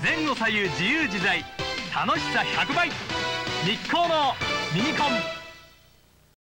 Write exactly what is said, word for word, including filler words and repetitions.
前後左右自由自在、楽しさひゃくばい。日光のミニコン。